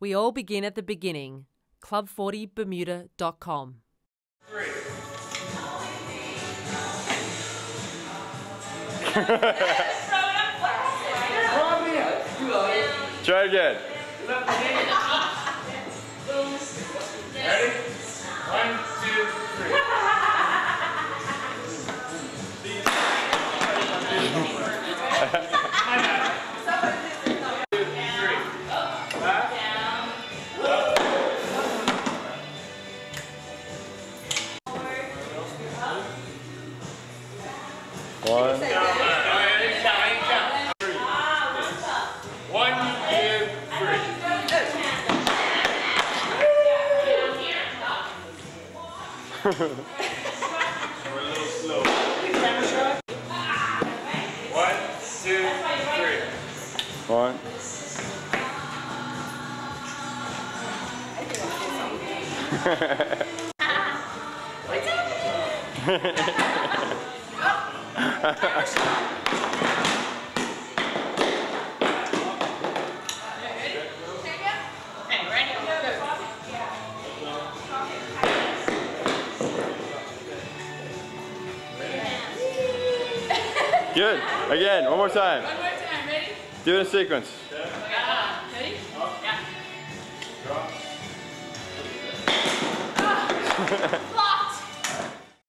We all begin at the beginning. Club40bermuda.com. 3. Try again. Ready? 1, 2, 3. One. 1, 2, 3. We're a little slow. 1, 2, 3. 1. What's happening? Good. Again, one more time. One more time, ready? Do it in sequence. Ready? Yeah.